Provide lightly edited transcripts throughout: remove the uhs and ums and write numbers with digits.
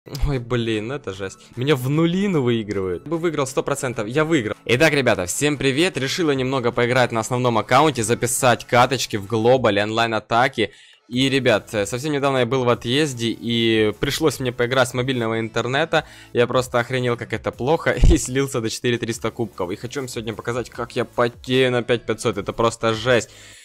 Ой, блин, ну это жесть. Меня в нулину выигрывают. Я бы выиграл 100%, я выиграл. Итак, ребята, всем привет. Решила немного поиграть на основном аккаунте, записать каточки в глобале, онлайн-атаки. И, ребят, совсем недавно я был в отъезде, и пришлось мне поиграть с мобильного интернета. Я просто охренел, как это плохо, и слился до 4300 кубков. И хочу вам сегодня показать, как я потею на 5500, это просто жесть.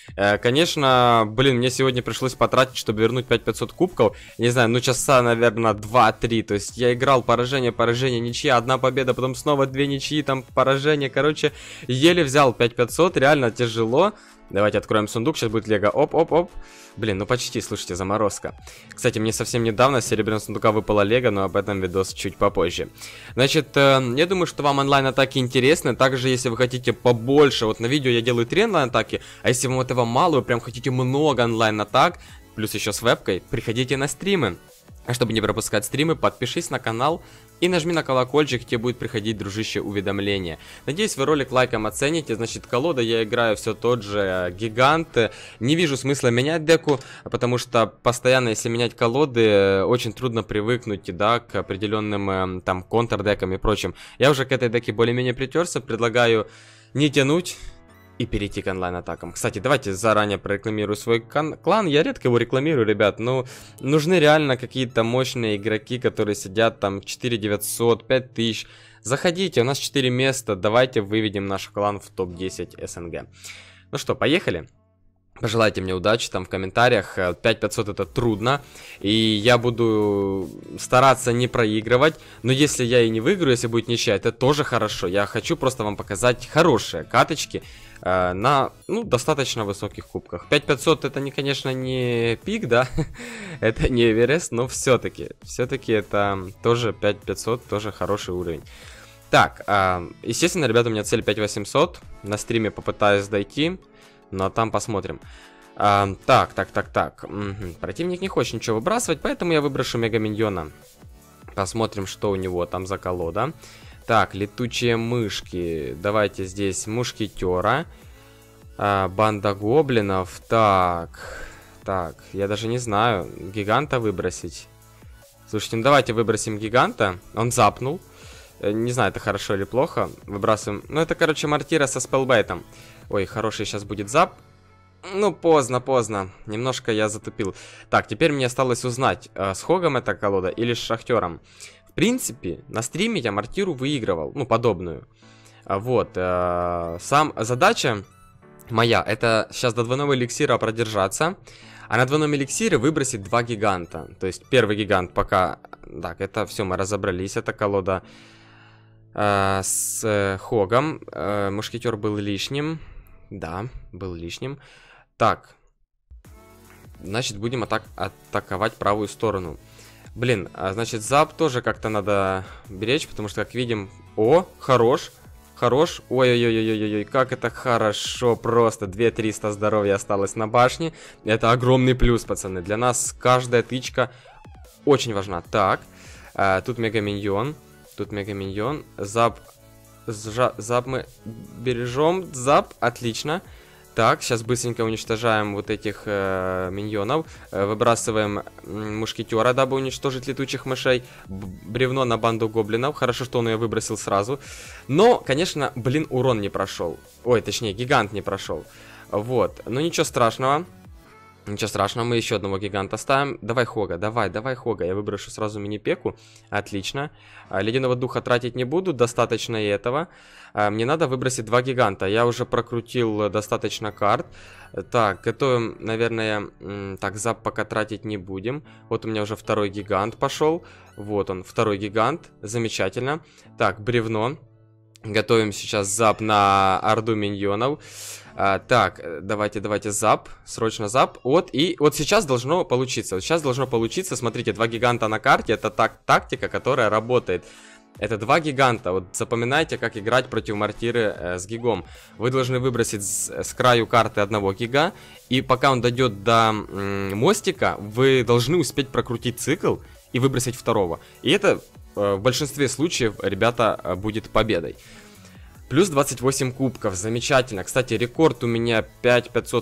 Конечно, блин, мне сегодня пришлось потратить, чтобы вернуть 5500 кубков. Не знаю, ну часа, наверное, 2-3. То есть я играл поражение, ничья, одна победа, потом снова две ничьи, там поражение. Короче, еле взял 5500, реально тяжело. Давайте откроем сундук, сейчас будет лего. Оп-оп-оп. Блин, ну почти, слушайте, заморозка. Кстати, мне совсем недавно с серебряного сундука выпало лего, но об этом видос чуть попозже. Значит, я думаю, что вам онлайн-атаки интересны. Также, если вы хотите побольше, вот на видео я делаю 3 онлайн-атаки, а если вам этого мало, вы прям хотите много онлайн-атак, плюс еще с вебкой, приходите на стримы. А чтобы не пропускать стримы, подпишись на канал и нажми на колокольчик, тебе будет приходить, дружище, уведомления. Надеюсь, вы ролик лайком оцените. Значит, колода я играю все тот же гигант. Не вижу смысла менять деку, потому что постоянно, если менять колоды, очень трудно привыкнуть, да, к определенным там контрдекам и прочим. Я уже к этой деке более-менее притерся, предлагаю не тянуть и перейти к онлайн-атакам. Кстати, давайте заранее прорекламирую свой клан. Я редко его рекламирую, ребят, но нужны реально какие-то мощные игроки, которые сидят там 4900, 5000. Заходите, у нас 4 места, давайте выведем наш клан в топ-10 СНГ. Ну что, поехали? Пожелайте мне удачи там в комментариях. 5500 это трудно, и я буду стараться не проигрывать. Но если я и не выиграю, если будет ничья, это тоже хорошо. Я хочу просто вам показать хорошие каточки на, ну, достаточно высоких кубках. 5500 это, не, конечно, не пик, да, это не Эверест, но все-таки это тоже 5500, тоже хороший уровень. Так, естественно, ребята, у меня цель 5800, на стриме попытаюсь дойти, но там посмотрим. Так. Противник не хочет ничего выбрасывать, поэтому я выброшу мега-миньона. Посмотрим, что у него там за колода. Так, летучие мышки. Давайте здесь мушкетера. Банда гоблинов. Так, я даже не знаю. Гиганта выбросить. Слушайте, ну давайте выбросим гиганта. Он запнул. Не знаю, это хорошо или плохо. Выбрасываем. Ну, это, короче, мортира со спелбейтом. Ой, хороший сейчас будет зап. Ну, поздно. Немножко я затупил. Так, теперь мне осталось узнать, с Хогом эта колода или с Шахтером. В принципе, на стриме я мортиру выигрывал. Ну, подобную. Вот. Задача моя, это сейчас до двойного эликсира продержаться. А на двойном эликсире выбросить 2 гиганта. То есть, первый гигант пока... Так, это все, мы разобрались. Это колода с Хогом. Мушкетер был лишним. Да, был лишним. Так. Значит, будем атаковать правую сторону. Блин, значит, зап тоже как-то надо беречь, потому что, как видим... О, хорош. Ой-ой-ой-ой-ой, как это хорошо. Просто 2300 здоровья осталось на башне. Это огромный плюс, пацаны. Для нас каждая тычка очень важна. Так, тут мега-миньон. Зап мы бережем. Зап, отлично. Так, сейчас быстренько уничтожаем вот этих миньонов. Выбрасываем мушкетера, дабы уничтожить летучих мышей. Бревно на банду гоблинов. Хорошо, что он ее выбросил сразу. Но, конечно, блин, урон не прошел. Ой, точнее, гигант не прошел. Вот, но ничего страшного. Ничего страшного, мы еще одного гиганта ставим. Давай Хога, давай Хога. Я выброшу сразу мини-пеку. Отлично. Ледяного духа тратить не буду, достаточно и этого. Мне надо выбросить 2 гиганта. Я уже прокрутил достаточно карт. Так, готовим, наверное... Так, зап пока тратить не будем. Вот у меня уже второй гигант пошел. Вот он, второй гигант. Замечательно. Так, бревно. Готовим сейчас зап на орду миньонов. Так, давайте зап, срочно зап. Вот, и вот сейчас должно получиться. Смотрите, 2 гиганта на карте. Это тактика, которая работает. Это 2 гиганта. Вот запоминайте, как играть против мортиры с гигом. Вы должны выбросить с краю карты одного гига. И пока он дойдет до мостика, вы должны успеть прокрутить цикл и выбросить второго. И это в большинстве случаев, ребята, будет победой. Плюс 28 кубков, замечательно. Кстати, рекорд у меня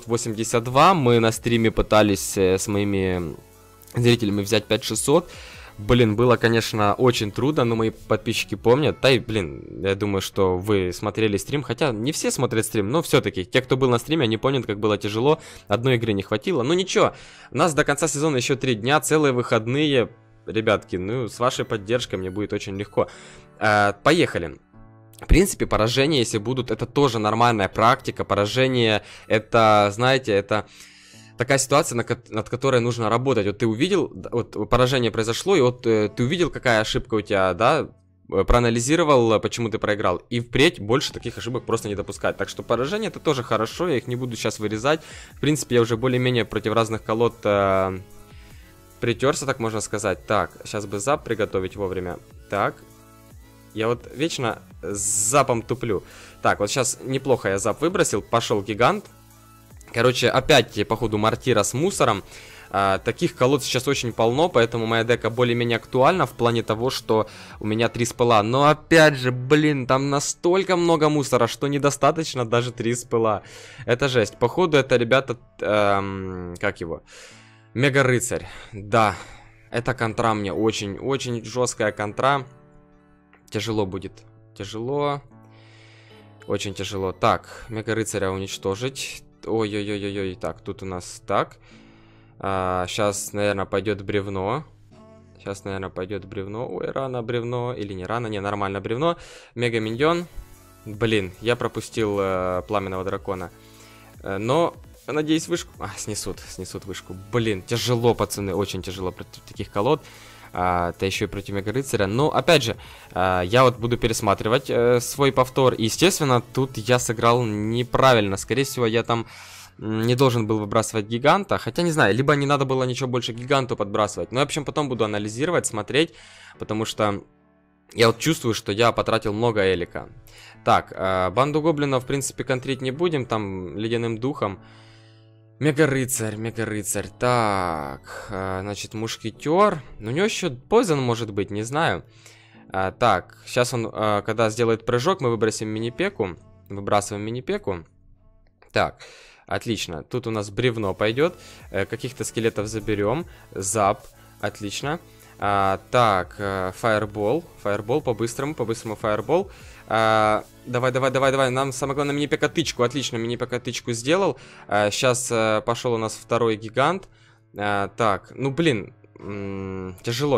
5582. Мы на стриме пытались с моими зрителями взять 5600. Блин, было, конечно, очень трудно, но мои подписчики помнят. Да и, блин, я думаю, что вы смотрели стрим. Хотя не все смотрят стрим, но все-таки. Те, кто был на стриме, они помнят, как было тяжело. Одной игры не хватило. Ну ничего, у нас до конца сезона еще 3 дня, целые выходные. Ребятки, ну с вашей поддержкой мне будет очень легко. Поехали. В принципе, поражения, если будут, это тоже нормальная практика. Поражение, это, знаете, это такая ситуация, над которой нужно работать. Вот ты увидел, вот поражение произошло, и вот ты увидел, какая ошибка у тебя, да, проанализировал, почему ты проиграл. И впредь больше таких ошибок просто не допускать. Так что поражение это тоже хорошо, я их не буду сейчас вырезать. В принципе, я уже более-менее против разных колод притерся, так можно сказать. Так, сейчас бы зап приготовить вовремя. Так. Я вот вечно с запом туплю. Так, вот сейчас неплохо я зап выбросил. Пошел гигант. Короче, опять, походу, мортира с мусором. Таких колод сейчас очень полно, поэтому моя дека более-менее актуальна в плане того, что у меня 3 спыла. Но опять же, блин, там настолько много мусора, что недостаточно даже 3 спыла. Это жесть. Походу, это, ребята, как его? Мега-рыцарь. Да, это контра мне очень жесткая контра. Тяжело будет. Тяжело. Очень тяжело. Так, мега-рыцаря уничтожить. Ой-ой-ой-ой. Так, тут у нас так. Сейчас, наверное, пойдет бревно. Сейчас, наверное, пойдет бревно. Ой, рано бревно. Или не рано. Не, нормально бревно. Мега-миньон. Блин, я пропустил пламенного дракона. Но, надеюсь, вышку... снесут вышку. Блин, тяжело, пацаны. Очень тяжело против таких колод. Да еще и против мега-рыцаря. Но, опять же, я вот буду пересматривать свой повтор. И, естественно, тут я сыграл неправильно. Скорее всего, я там не должен был выбрасывать гиганта. Хотя, не знаю, либо не надо было ничего больше гиганту подбрасывать. Но, в общем, потом буду анализировать, смотреть. Потому что я вот чувствую, что я потратил много элика. Так, банду гоблинов, в принципе, контрить не будем. Там, ледяным духом. Мега-рыцарь, мега-рыцарь. Так, значит, мушкетер. У него еще Poison может быть, не знаю. Так, сейчас он, когда сделает прыжок, мы выбросим мини-пеку. Выбрасываем мини-пеку. Так, отлично. Тут у нас бревно пойдет. Каких-то скелетов заберем. Зап, отлично. Так, фаербол. Фаербол, по-быстрому, фаербол. Давай. Нам самое главное мини-пека тычку. Отлично, мини-пека тычку сделал. Сейчас пошел у нас второй гигант. Так, ну блин. Тяжело.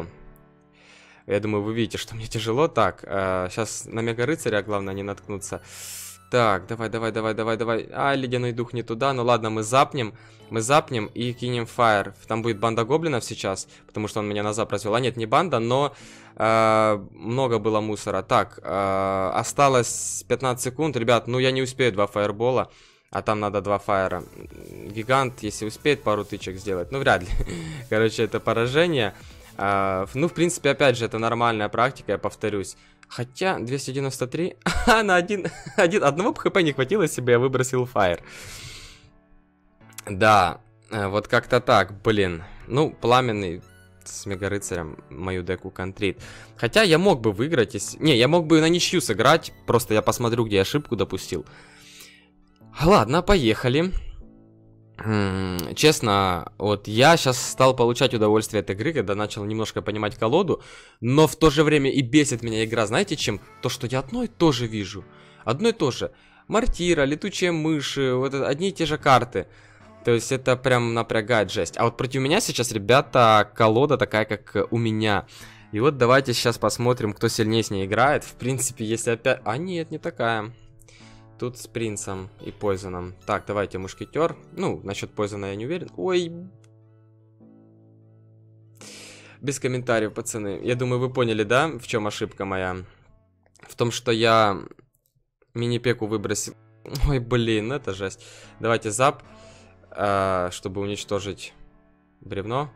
Я думаю, вы видите, что мне тяжело. Так, сейчас на мега-рыцаря главное не наткнуться. Так, давай. Ледяной дух не туда. Ну ладно, мы запнем и кинем фаер. Там будет банда гоблинов сейчас, потому что он меня на зап развел. Нет, не банда, но много было мусора. Так, осталось 15 секунд. Ребят, ну я не успею 2 фаербола, а там надо 2 фаера. Гигант, если успеет пару тычек сделать, ну вряд ли. Короче, это поражение. Ну, в принципе, опять же, это нормальная практика, я повторюсь. Хотя, 293... на одного хп не хватило, если бы я выбросил фаер. Да, вот как-то так, блин. Ну, пламенный с мега-рыцарем мою деку контрит. Хотя я мог бы выиграть, если... Не, я мог бы на ничью сыграть. Просто я посмотрю, где я ошибку допустил. Ладно, поехали. Честно, вот я сейчас стал получать удовольствие от игры, когда начал немножко понимать колоду. Но в то же время и бесит меня игра, знаете чем? То, что я одно и то же вижу. Одно и то же. Мортира, летучие мыши, вот одни и те же карты. То есть это прям напрягает жесть. А вот против меня сейчас, ребята, колода такая, как у меня. И вот давайте сейчас посмотрим, кто сильнее с ней играет. В принципе, если опять... А нет, не такая. Тут с принцем и Пойзоном. Так, давайте мушкетер. Ну, насчет Пойзона я не уверен. Ой. Без комментариев, пацаны. Я думаю, вы поняли, да, в чем ошибка моя? В том, что я мини-пеку выбросил. Ой, блин, это жесть. Давайте зап. Чтобы уничтожить бревно.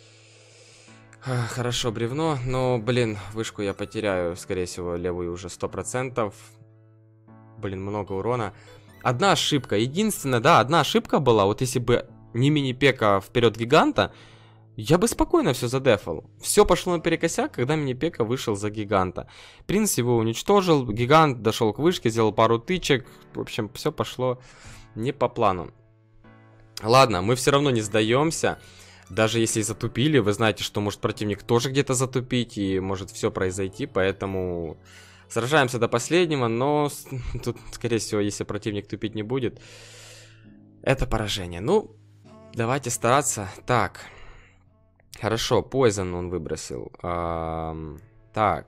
Хорошо, бревно. Но, блин, вышку я потеряю, скорее всего, левую уже 100%. Блин, много урона. Одна ошибка. Единственная, да, одна ошибка была. Вот если бы не мини-пека вперед гиганта, я бы спокойно все задефал. Все пошло наперекосяк, когда мини-пека вышел за гиганта. Принц его уничтожил. Гигант дошел к вышке, сделал пару тычек. В общем, все пошло не по плану. Ладно, мы все равно не сдаемся. Даже если затупили, вы знаете, что может противник тоже где-то затупить, и может все произойти, поэтому сражаемся до последнего, но тут, скорее всего, если противник тупить не будет, это поражение. Ну, давайте стараться. Так, хорошо, Poison он выбросил. Так,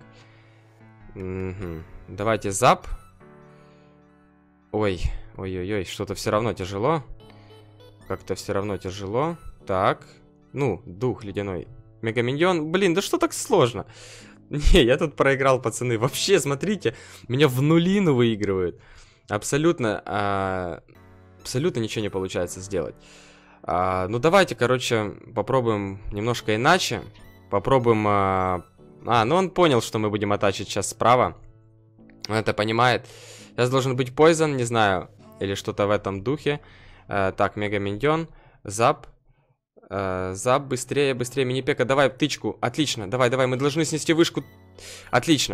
давайте зап. Ой-ой-ой, что-то все равно тяжело. Как-то все равно тяжело. Так, ну, дух ледяной. Мегаминьон, блин, да что так сложно? Не, я тут проиграл, пацаны. Вообще, смотрите, меня в нулину выигрывают. Абсолютно, абсолютно ничего не получается сделать. Ну, давайте, короче, попробуем немножко иначе. Попробуем... ну он понял, что мы будем атачить сейчас справа. Он это понимает. Сейчас должен быть Poison, не знаю, или что-то в этом духе. Так, Мегаминьон, зап. Зап, быстрее, быстрее, мини-пека, давай птычку, отлично, давай, мы должны снести вышку, отлично.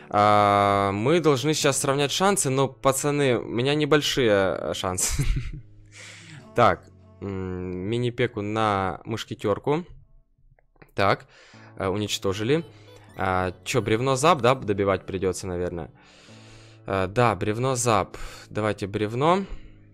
Мы должны сейчас сравнять шансы, но, пацаны, у меня небольшие шансы. Так, мини-пеку на мушкетерку. Так, уничтожили. Чё, бревно зап, да, добивать придется, наверное. Да, бревно зап, давайте бревно.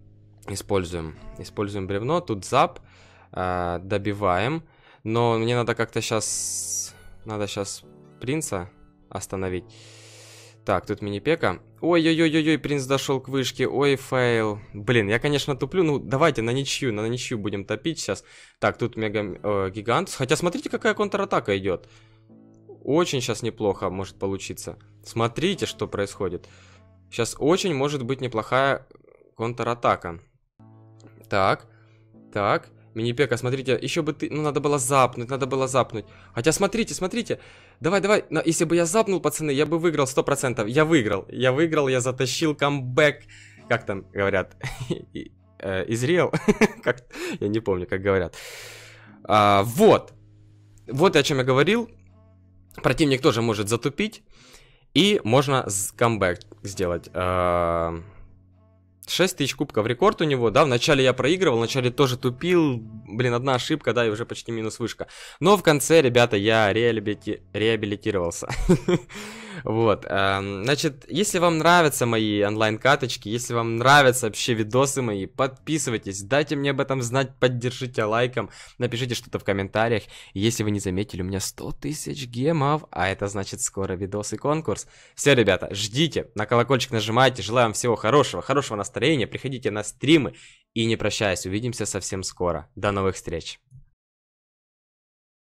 Используем бревно, тут зап. Добиваем. Но мне надо как-то сейчас... Надо сейчас принца остановить. Так, тут мини-пека. Ой-ой-ой-ой, принц дошел к вышке. Ой, фейл. Блин, я, конечно, туплю. Ну, давайте на ничью будем топить сейчас. Так, тут гигант. Хотя смотрите, какая контратака идет. Очень сейчас неплохо может получиться. Смотрите, что происходит. Сейчас очень может быть неплохая контратака. Так. Мини-пека, смотрите, еще бы ты... Ну, надо было запнуть. Хотя, смотрите. Давай. Если бы я запнул, пацаны, я бы выиграл 100%. Я выиграл, я затащил камбэк. Как там говорят? Изрел? Я не помню, как говорят. Вот о чем я говорил. Противник тоже может затупить. И можно камбэк сделать. 6000 кубков рекорд у него, да, вначале я проигрывал, вначале тоже тупил, блин, одна ошибка, да, и уже почти минус вышка. Но в конце, ребята, я реабилитировался. Вот, значит, если вам нравятся мои онлайн-каточки, если вам нравятся вообще видосы мои, подписывайтесь, дайте мне об этом знать, поддержите лайком, напишите что-то в комментариях. Если вы не заметили, у меня 100 000 гемов, а это значит скоро видос и конкурс. Все, ребята, ждите, на колокольчик нажимайте, желаю вам всего хорошего настроения, приходите на стримы и не прощаясь, увидимся совсем скоро. До новых встреч!